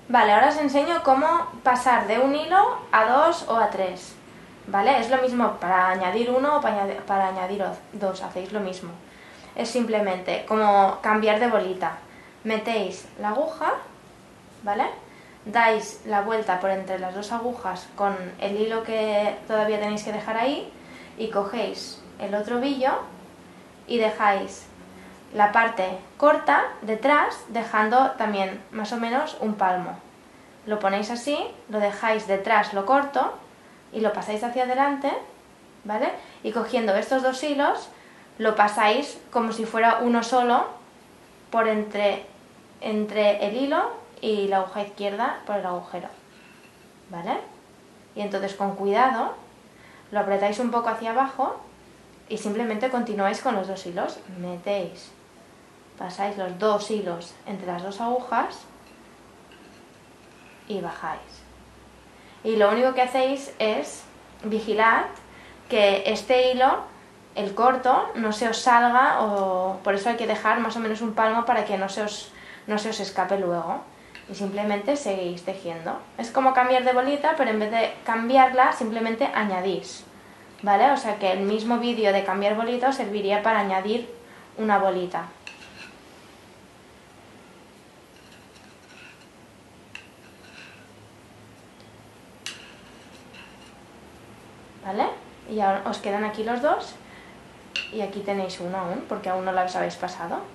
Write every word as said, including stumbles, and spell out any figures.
Vale, ahora os enseño cómo pasar de un hilo a dos o a tres. ¿Vale? Es lo mismo para añadir uno o para añadir, para añadir dos, hacéis lo mismo. Es simplemente como cambiar de bolita. Metéis la aguja, ¿vale? Dais la vuelta por entre las dos agujas con el hilo que todavía tenéis que dejar ahí y cogéis el otro ovillo y dejáis la parte corta detrás, dejando también más o menos un palmo. Lo ponéis así, lo dejáis detrás lo corto y lo pasáis hacia adelante, ¿vale? Y cogiendo estos dos hilos lo pasáis como si fuera uno solo por entre, entre el hilo y la aguja izquierda por el agujero, ¿vale? Y entonces con cuidado lo apretáis un poco hacia abajo y simplemente continuáis con los dos hilos. Metéis, pasáis los dos hilos entre las dos agujas y bajáis. Y lo único que hacéis es vigilar que este hilo, el corto, no se os salga, o por eso hay que dejar más o menos un palmo para que no se os, no se os escape luego. Y simplemente seguís tejiendo. Es como cambiar de bolita, pero en vez de cambiarla, simplemente añadís, ¿vale? O sea que el mismo vídeo de cambiar bolita os serviría para añadir una bolita. ¿Vale? Y ahora os quedan aquí los dos y aquí tenéis uno aún, porque aún no los habéis pasado.